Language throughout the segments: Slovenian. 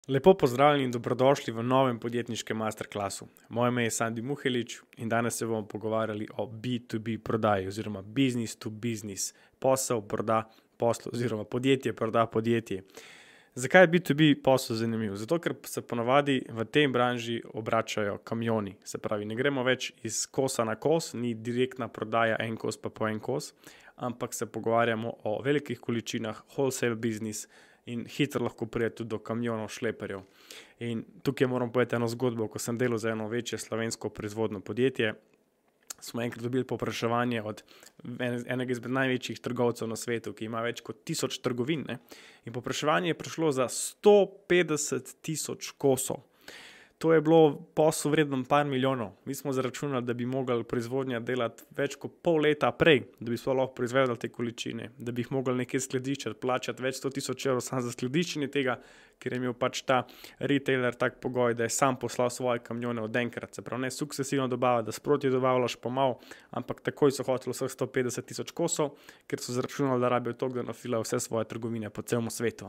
Lepo pozdravljeni in dobrodošli v novem podjetniškem masterclassu. Moje ime je Sandi Muhelič in danes se bomo pogovarjali o B2B prodaji oziroma business to business. Posel proda poslu oziroma podjetje proda podjetje. Zakaj je B2B posel zanimiv? Zato, ker se ponavadi v tej branži obračajo kamioni. Se pravi, ne gremo več iz kosa na kos, ni direktna prodaja en kos pa po en kos, ampak se pogovarjamo o velikih količinah, wholesale business, in hitro lahko pride tudi do kamionov šleperjev. In tukaj moram povedati eno zgodbo, ko sem delal za eno večje slovensko proizvodno podjetje, smo enkrat dobili povpraševanje od enega izmed največjih trgovcev na svetu, ki ima več kot 1000 trgovin, ne? In povpraševanje je prišlo za 150,000 kosov. To je bilo posel vreden par milijonov. Mi smo zaračunali, da bi mogli proizvodnja delati več kot pol leta prej, da bi sploh lahko proizvedli te količine, da bi jih mogli nekje skladiščiti, plačati več 100,000 evrov samo za skladiščenje tega, ker je imel pač ta retailer tak pogoj, da je sam poslal svoje kamione od enkrat. Se pravi, ne sukcesivno dobava, da sproti dobavljaš pomalo, ampak takoj so hoteli vseh 150,000 kosov, ker so zaračunali, da rabijo toliko, da nafilajo vse svoje trgovine po celem svetu.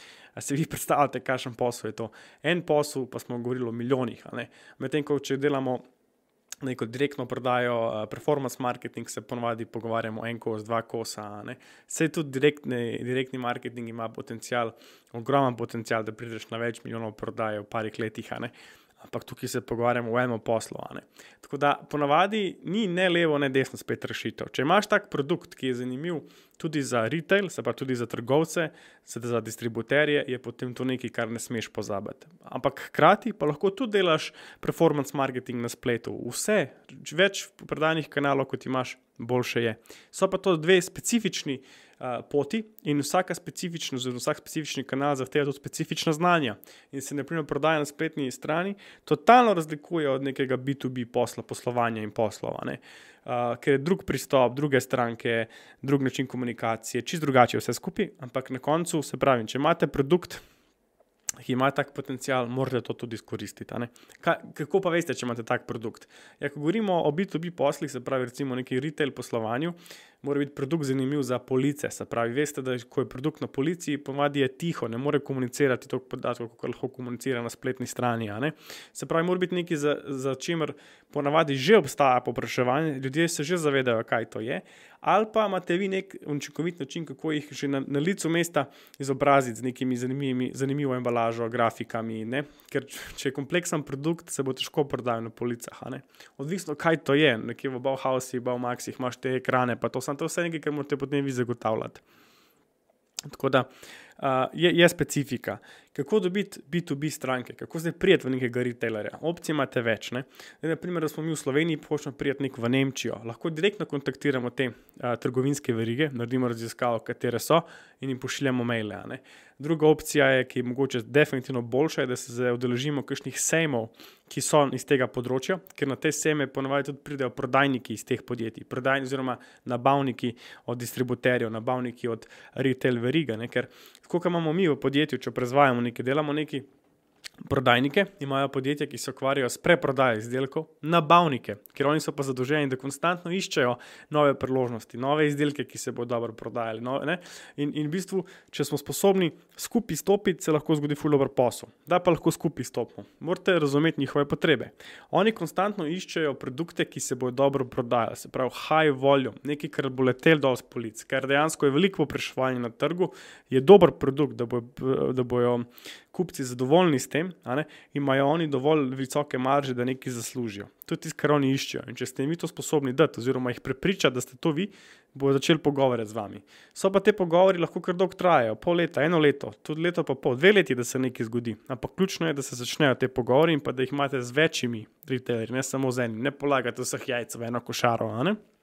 A se vi predstavljate, kakšen posel je to? En posel, pa smo govorili o milijonih. Medtem ko če delamo neko direktno prodajo, performance marketing, se ponovadi pogovarjamo en kos, dva kosa. Saj tudi direktni marketing ima potencial, ogromen potencial, da prideš na več milijonov prodaje v parih letih. Ampak tukaj se pogovarjamo o enem poslu. Tako da ponavadi ni ne levo, ne desno spet rešitev. Če imaš tak produkt, ki je zanimiv tudi za retail, se pa tudi za trgovce, za distributerje, je potem to nekaj, kar ne smeš pozabiti. Ampak hkrati pa lahko tudi delaš performance marketing na spletu. Vse, več prodajnih kanalov, kot imaš, boljše je. So pa to dve specifični poti in vsak specifični kanal zahteva tudi specifična znanja. In se na primer prodaja na spletni strani totalno razlikuje od nekega B2B posla, poslovanja in poslov. Ker je drug pristop, druge stranke, drug način komunikacije, čisto drugače vse skupaj, ampak na koncu se pravi, če imate produkt, ki ima tak potencial, morate to tudi izkoristiti. Kako pa veste, če imate tak produkt? Ko govorimo o B2B poslih, se pravi recimo neki retail poslovanju, mora biti produkt zanimiv za police. Se pravi, veste, da ko je produkt na policiji, ponavadi je tiho, ne more komunicirati toliko podatkov, kot lahko komunicira na spletni strani. Se pravi, mora biti nekaj, za čimer ponavadi že obstaja povpraševanje, ljudje se že zavedajo, kaj to je, ali pa imate vi nek učinkovit način, kako jih že na licu mesta izobraziti z nekimi zanimivo embalažo, grafikami, ker če je kompleksen produkt, se bo težko prodajal na policah. Odvisno, kaj to je, nekje v Bauhausih, Baumaxih imaš te ekrane, pa to je vse nekaj, kar morate potem vi zagotavljati. Tako da je specifika. Kako dobiti B2B stranke? Kako zdaj prijeti v nekega retailerja? Opcije imate več. Na primer, da smo mi v Sloveniji, hočemo prijeti nek v Nemčijo. Lahko direktno kontaktiramo te trgovinske verige, naredimo raziskavo, katere so, in jim pošiljamo maile. Druga opcija je, ki je mogoče definitivno boljša, je, da se udeležimo kakšnih sejmov, ki so iz tega področja, ker na te sejme ponavadi tudi pridejo prodajniki iz teh podjetij, oziroma nabavniki od distributerjev, nabavniki od retail veriga, ker tako, kot imamo mi v podjetju, če proizvajamo nekaj, delamo nekaj, prodajnike imajo podjetja, ki se ukvarjajo s preprodajo izdelkov, nabavnike, ker oni so pa zadolženi, da konstantno iščejo nove priložnosti, nove izdelke, ki se bodo dobro prodajali. In v bistvu, če smo sposobni skupaj stopiti, se lahko zgodi ful dober posel. Da pa lahko skupaj stopimo. Morate razumeti njihove potrebe. Oni konstantno iščejo produkte, ki se bodo dobro prodajali, se pravi high volume, nekaj, kar bo letel dol s polic, ker dejansko je veliko povpraševanje na trgu, je dober produkt, da bojo kupci zadovoljni s tem, imajo oni dovolj visoke marže, da nekaj zaslužijo. To je tisto, kar oni iščejo. In če ste mi to sposobni dati, oziroma jih prepričati, da ste to vi, bodo začeli pogovarjati z vami. So pa te pogovori lahko kar dolgo trajajo, pol leta, 1 leto, tudi leto pa pol, 2 leti, da se nekaj zgodi. Ampak ključno je, da se začnejo te pogovori in pa da jih imate z večjimi retailerji, ne samo z enim. Ne polagate vseh jajc v eno košaro.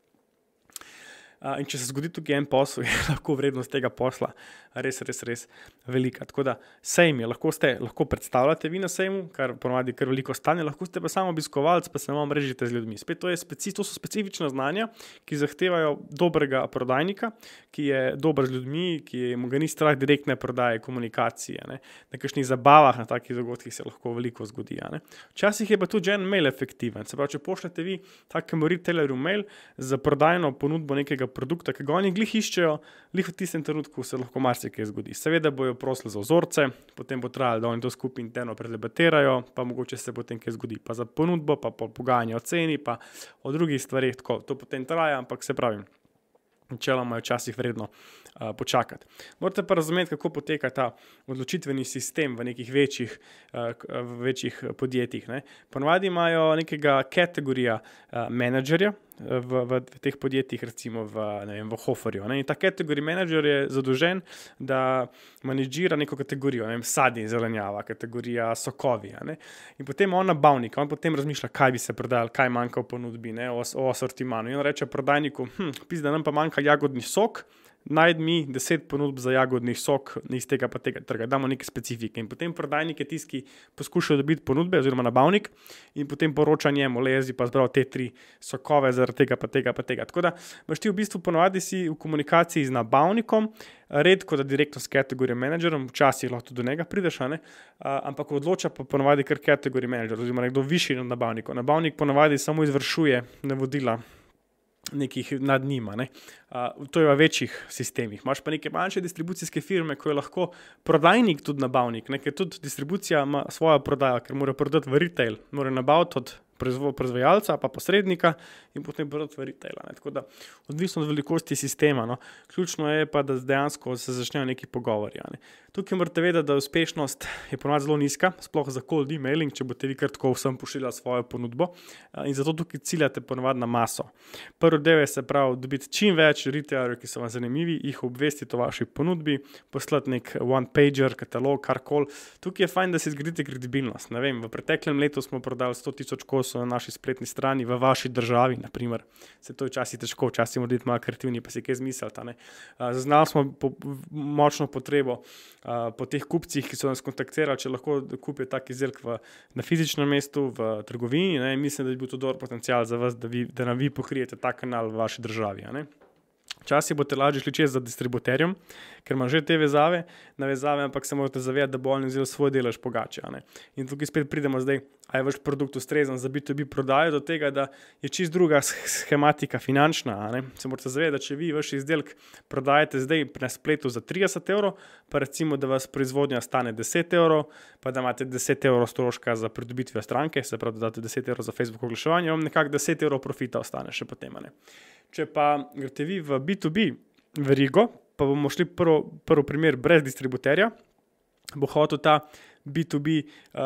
In če se zgodi tukaj en posel, je lahko vrednost tega posla res velika. Tako da sejmi, lahko predstavljate vi na sejmu, kar ponavadi kar veliko stane, lahko ste pa samo obiskovalec, pa se vam mrežite z ljudmi. Spet to so specifična znanja, ki zahtevajo dobrega prodajnika, ki je dober z ljudmi, ki mu ga ni strah direktne prodaje, komunikacije. Na kakšnih zabavah, na takih dogodkih se lahko veliko zgodi. Včasih je pa tudi en mail efektiven. Se pravi, če pošljete vi takemu retailerju mail za prodajno ponudbo nekega tega produkta, ki ga oni glih iščejo, glih v tistem trenutku se lahko marsikaj zgodi. Seveda bojo prosili za vzorce, potem bo trajalo, da oni to skupaj interno predebatirajo, pa mogoče se potem kaj zgodi. Pa za ponudbo, pa pogajanje o ceni, pa o drugih stvarih, tako to potem traja, ampak se pravi, načeloma je včasih vredno počakati. Morate pa razumeti, kako poteka ta odločitveni sistem v nekih večjih podjetjih. Ponavadi imajo nekega kategorija menedžerja v teh podjetjih, recimo v Hoferju. In ta kategorij menedžer je zadolžen, da menedžira neko kategorijo, sadje in zelenjava, kategorija sokovi. In potem on nabavnik, on potem razmišlja, kaj bi se prodajal, kaj manjka v ponudbi, o asortimanu. In on reče prodajniku, da nam pa manjka jagodni sok, najdi mi 10 ponudb za jagodni sok iz tega pa tega trga, damo neke specifike. In potem prodajnik je tisti, ki poskuša dobiti ponudbe, oziroma nabavnik, in potem poroča njemu, lezi pa zbral te 3 sokove zaradi tega pa tega pa tega. Tako da imaš ti v bistvu ponovadi si v komunikaciji z nabavnikom, redko da direktno s kategorijo menedžerjem, včasih lahko tudi do njega prideš, ampak odloča pa ponovadi kar kategorij menedžer, oziroma nekdo višji od nabavnikov. Nabavnik ponovadi samo izvršuje navodila nekih nad njima. To je v večjih sistemih. Imaš pa neke manjše distribucijske firme, ko je lahko prodajnik tudi nabavnik, ker tudi distribucija ima svojo prodajo, ker mora prodati v retail, mora nabaviti od proizvajalca pa posrednika in potem prodati v retail. Tako da odvisno od velikosti sistema. Ključno je pa, da dejansko se začnejo neki pogovori. Tukaj morate vedeti, da uspešnost je ponovadi zelo nizka, sploh za cold emailing, če boste vi kar tako vsem pošiljali svojo ponudbo, in zato tukaj ciljate ponovadi na maso. Prvi del je se pravi dobiti čim več retailerjev, ki so vam zanimivi, jih obvestiti o vaši ponudbi, poslati nek one-pager, katalog, karkoli. Tukaj je fajn, da si zgradite kredibilnost. Ne vem, v preteklem letu smo prodali 100,000 kosov na naši spletni strani v vaši državi, naprimer. Se to je včasih težko, včasih morate biti malo kreativni, pa si kaj zmisliti. Zaznali smo močno potrebo po teh kupcih, ki so nas kontaktirali, če lahko kupijo tak izdelek na fizičnem mestu, v trgovini. Mislim, da je bil to dober potencial za vas, da nam vi pokrijete ta kanal v vaši državi. Včasih boste lažje šli čez za distributerjem, ker ima že te navezave, ampak se morate zavedati, da bo on vzel svoj delež pogače. In tukaj spet pridemo zdaj, a je vaš produkt ustrezen za B2B prodajo, do tega, da je čist druga schematika finančna. Se morate zavedati, da če vi vaš izdelek prodajate zdaj na spletu za 30 evrov, pa recimo, da vas proizvodnja stane 10 evrov, pa da imate 10 evrov stroška za pridobitvijo stranke, se pravi, da date 10 evrov za Facebook oglaševanje, vam nekako 10 evrov profita ostane še potem. Če pa greste vi v B2B verigo, pa bomo šli prvi primer brez distributerja, bo hotel ta B2B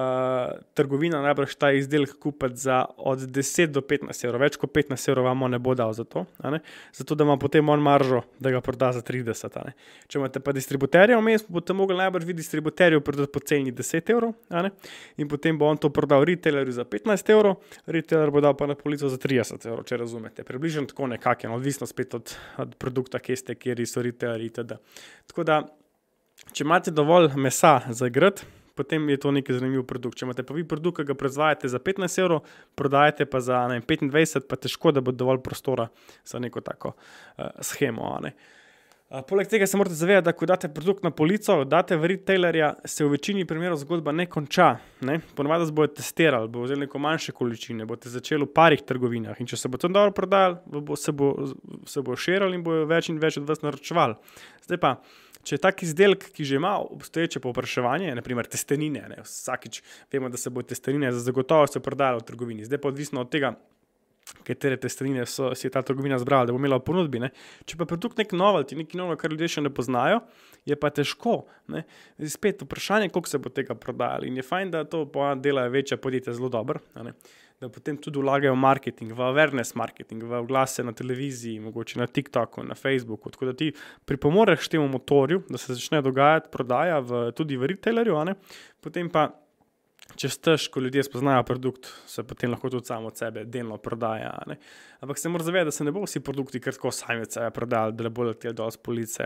trgovina najbrž ta izdelek kupiti za od 10 do 15 evrov. Več kot 15 evrov vam ne bo dal za to. Zato, da ima potem on maržo, da ga proda za 30. Če imate pa distributerja vmes, boste mogli najbrž vi distributerju prodati po ceni 10 evrov. In potem bo on to prodal retailerju za 15 evrov, retailer bo dal pa na polico za 30 evrov, če razumete. Približno tako nekako, odvisno spet od produkta, kjer so retailerji itd. Tako da, če imate dovolj mesa za igrati, potem je to neki zanimiv produkt. Če imate pa vi produkt, ki ga proizvajate za 15 evrov, prodajate pa za 25, pa težko, da bo dovolj prostora za neko tako shemo. Poleg tega se morate zavedati, da ko date produkt na polico, date v retailerja, se v večini primerov zgodba ne konča. Ponovadi se bojo testirali, bo vzeli neko manjše količine, boste začeli v parih trgovinah in če se bo to dobro prodajali, se bo širili in bojo več in več od vas naročevali. Zdaj pa, če je tak izdelek, ki že ima obstoječe povpraševanje, naprimer testenine, vsakič vemo, da se bo testenine zagotovo se prodajalo v trgovini. Zdaj pa odvisno od tega, katere testenine si je ta trgovina zbrala, da bo imela v ponudbi. Če pa produkt nek novelty, nekaj novo, kar ljudje še ne poznajo, je pa težko. Spet vprašanje, koliko se bo tega prodajalo. In je fajn, da to delajo večja podjetja zelo dobro, da potem tudi vlagajo v marketing, v awareness marketing, v oglase na televiziji, mogoče na TikToku, na Facebooku. Tako da ti pripomoreš temu motorju, da se začne dogajati prodaja tudi v retailerju, potem pa čez tež, ko ljudje spoznajo produkt, se potem lahko tudi samo od sebe delno prodaja. Ampak se mora zavedati, da se ne bo vsi produkti kar tako sami od sebe prodajali, da ne bodo leteli dol z police.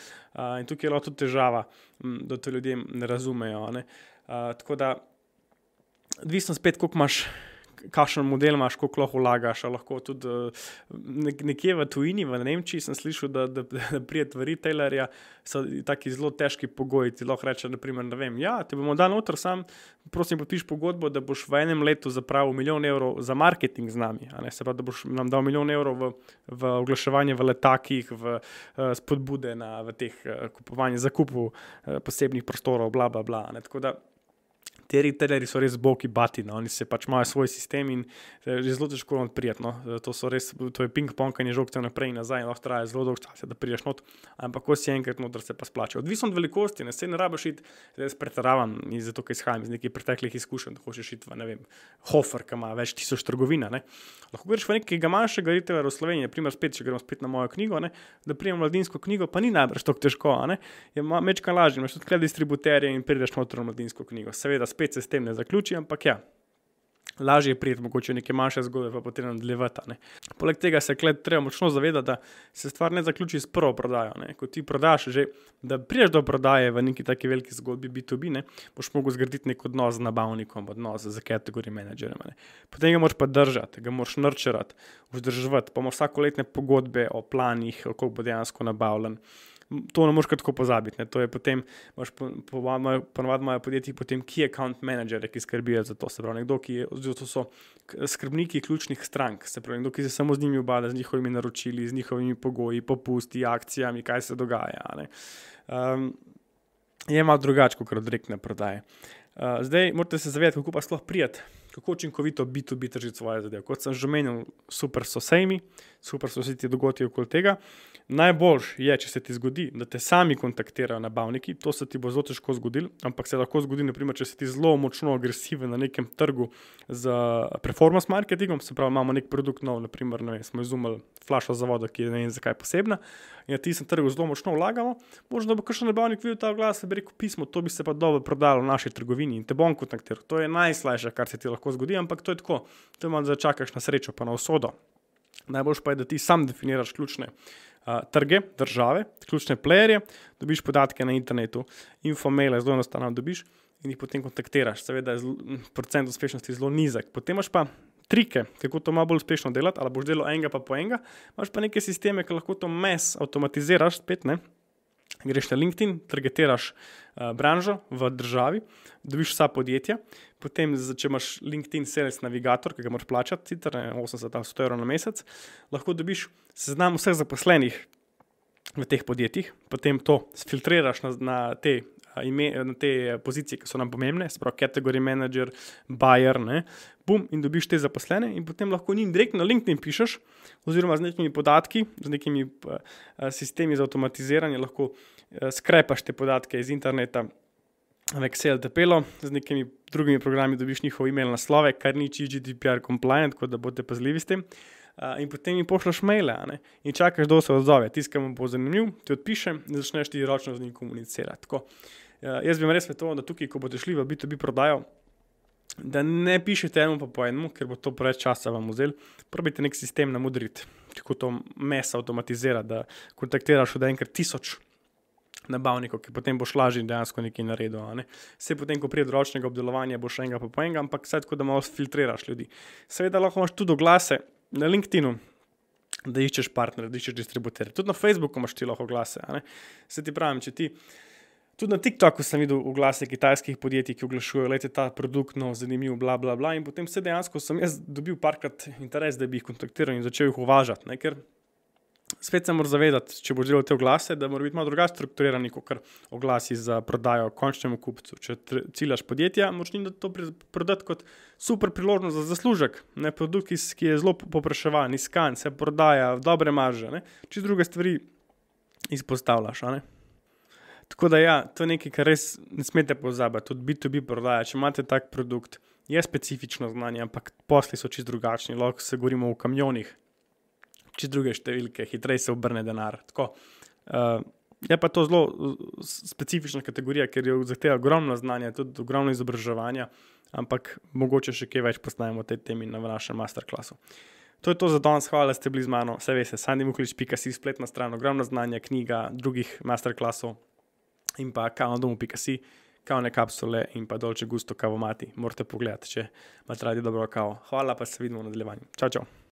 In tukaj je lahko tudi težava, da to ljudje ne razumejo. Tako da, odvisno spet, koliko imaš kakšen model imaš, koliko lahko vlagaš, lahko tudi nekje v tujini, v Nemčiji sem slišal, da prijet v retailerja so taki zelo težki pogoji, ti lahko reče, naprimer, ne vem, ja, te bomo dal noter, sam prosim podpiš pogodbo, da boš v enem letu zapravil 1 milijon evrov za marketing z nami, a ne, se pravi, da boš nam dal 1 milijon evrov v oglaševanje v letakih, v spodbude v teh kupovanjih, zakupu posebnih prostorov, bla, bla, bla, ne, tako da te retailerji so res boki batina, oni se pač imajo svoj sistem in je zelo težko odprijeti, no. To je ping-ponganje žogcev naprej in nazaj, lahko traja zelo dolgo časa, da priješ not, ampak ko si enkrat noter, se pa splača. Odvisno od velikosti, ne, se ne rabiš iti, zdaj pretiravam, zato ker izhajam iz nekih preteklih izkušenj, da hočeš iti v, ne vem, Hofer, ki ima več tisoč trgovina, ne. Lahko greš v nekega manjšega retailerja v Sloveniji, primer spet, če gremo spet na mojo knjigo, ne, da prijem Mladinsko knjigo, pa ni najbrž tako težko, a ne, je mečkan lažje, imaš tudi distributerje in prideš noter v Mladinsko knjigo. Seveda spet se s tem ne zaključi, ampak ja, lažje je priti, mogoče neke manjše zgodbe pa potrebno nadaljevati, ne. Poleg tega se treba močno zavedati, da se stvar ne zaključi s prvo prodajo, ne. Ko ti prodaš že, da prideš do prodaje v neki taki veliki zgodbi B2B, ne, boš mogel zgraditi nek odnos z nabavnikom, odnos z category managerjem, ne. Potem ga moraš pa držati, ga moraš nurturati, vzdrževati, pa imaš vsakoletne pogodbe o planih, koliko bo dejansko nabavljen. To ne moreš tako pozabiti, ne. To je potem, ponovadi imajo podjetji potem key account managerje, ki skrbijo za to, se pravi, nekdo, to so skrbniki ključnih strank, se pravi, nekdo, ki se samo z njimi ubada, z njihovimi naročili, z njihovimi pogoji, popusti, akcijami, kaj se dogaja, ne. Je malo drugače, kot direktne prodaje. Zdaj, morate se zavedati, kako pa sploh prijeti, kako učinkovito B2B tržiti svoje zadeve. Kot sem že omenil, super so sejmi, super so vsi ti dogodki okoli tega. Najboljše je, če se ti zgodi, da te sami kontaktirajo nabavniki, to se ti bo zelo težko zgodilo, ampak se lahko zgodi, naprimer, če si ti zelo močno agresiven na nekem trgu z performance marketingom, se pravi, imamo nek produkt nov, naprimer, ne vem, smo izumili flašo za vodo, ki je ne vem zakaj posebna, in na tistem trgu zelo močno vlagamo, možno da bo kakšen nabavnik videl ta oglas, bi rekel pismo, to bi se pa dobro prodalo v naši trgovini in te bom kontaktiral. To je najslajše, kar se ti lahko zgodi, ampak to je tako, to je malo, da čakaš na srečo, pa na usodo. Najboljše pa je, da ti sam definiraš ključne trge, države, ključne playerje, dobiš podatke na internetu, infomaile zelo enostavno dobiš in jih potem kontaktiraš. Seveda je procent uspešnosti zelo nizek. Potem imaš pa trike, kako to malo bolj uspešno delati, ali boš delal enega pa po enega, imaš pa neke sisteme, ki lahko to avtomatiziraš, spet ne. Greš na LinkedIn, targetiraš branžo v državi, dobiš vsa podjetja, potem, če imaš LinkedIn Sales Navigator, ki ga moraš plačati, 80-100 evrov na mesec, lahko dobiš seznam vseh zaposlenih v teh podjetjih, potem to sfiltriraš na te pozicije, ki so nam pomembne, se pravi category manager, buyer, ne, bum, in dobiš te zaposlene in potem lahko njim direktno na LinkedIn pišeš, oziroma z nekimi podatki, z nekimi sistemi za avtomatiziranje lahko skrepaš te podatke iz interneta v Excel tabelo, z nekimi drugimi programi dobiš njihov email naslove, kar ni GDPR compliant, tako da boste pazljivi s tem. In potem jim pošljaš maile, a ne, in čakaš, da se odzove. Tisti, ki mu bo zanimiv, ti odpiše in začneš ti ročno z njim komunicirati. Tako. Jaz bi vam res svetoval, da tukaj, ko boste šli v B2B prodajo, da ne pišete enemu pa po enemu, ker bo to preveč časa vam vzel. Probajte nek sistem namudriti, kako to meso avtomatizira, da kontaktiraš od enkrat 1000 nabavnikov, ki potem boš lažje dejansko nekaj naredil. Ne. Vse potem, ko pride do ročnega obdelovanja, boš enega pa po enega, ampak vse tako, da malo filtriraš ljudi. Seveda lahko imaš tudi oglase na LinkedInu, da iščeš partnerje, da iščeš distributerje. Tudi na Facebooku imaš ti lahko oglase. Se ti pravim, če ti tudi na TikToku sem videl oglase kitajskih podjetij, ki oglašujejo, lejte ta produkt, no, zanimiv, bla, bla, bla, in potem se dejansko sem jaz dobil parkrat interes, da bi jih kontaktiral in začel jih uvažati, ne, ker spet se moraš zavedati, če boš delal te oglase, da mora biti malo drugače strukturirani, kot oglasi za prodajo končnemu kupcu. Če ciljaš podjetja, moraš njim to prodati kot super priložnost za zaslužek, ne, produkt, ki je zelo popraševan, iskan, se prodaja, dobre marže, ne, če druge stvari izpostavljaš, a ne. Tako da ja, to je nekaj, kar res ne smete pozabiti, tudi B2B prodaja, če imate tak produkt, je specifično znanje, ampak posli so čisto drugačni, lahko se govorimo o kamionih, čisto druge številke, hitreje se obrne denar. Tako, je pa to zelo specifična kategorija, ker je zahteva ogromno znanja, tudi ogromno izobraževanja, ampak mogoče še kaj več poznajemo o tej temi v našem masterclassu. To je to za danes, hvala, da ste bili z mano, vse veste, sandimuklič.si, spletna stran, ogromno znanja, knjiga, drugih masterclassov in pa kanaldomu.si, kavne kapsule in pa Dolce Gusto kavomati. Morate pogledati, če imate radi dobro kavo. Hvala, pa se vidimo v nadaljevanju. Čau, čau.